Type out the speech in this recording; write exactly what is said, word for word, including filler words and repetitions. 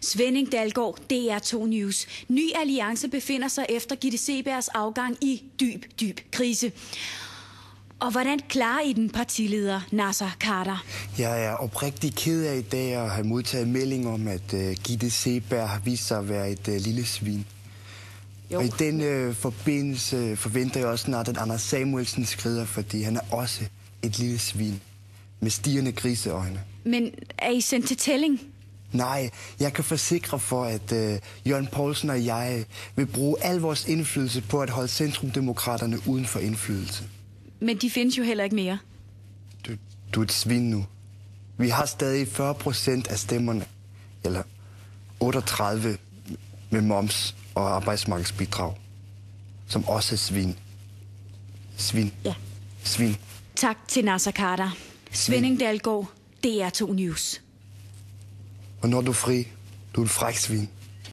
Svending Dalgaard, D R to News. Ny Alliance befinder sig efter Gitte Seebergs afgang i dyb, dyb krise. Og hvordan klarer I den partileder Naser Khader? Jeg er oprigtig ked af i dag at have modtaget melding om, at uh, Gitte Seeberg har vist sig at være et uh, lille svin. Jo. Og i den uh, forbindelse forventer jeg også snart, at Anders Samuelsen skrider, fordi han er også et lille svin med stirrende griseøjne. Men er I sendt til tælling? Nej, jeg kan forsikre for, at uh, Jørgen Poulsen og jeg vil bruge al vores indflydelse på at holde Centrumdemokraterne uden for indflydelse. Men de findes jo heller ikke mere. Du, du er et svin nu. Vi har stadig fyrre procent af stemmerne, eller otteogtredive med moms og arbejdsmarkedsbidrag, som også er svin. Svin. Ja. Svin. Tak til Naser Khader. Svending Dalgaard, D R to News. Og når du er fri, du er et fræk svin.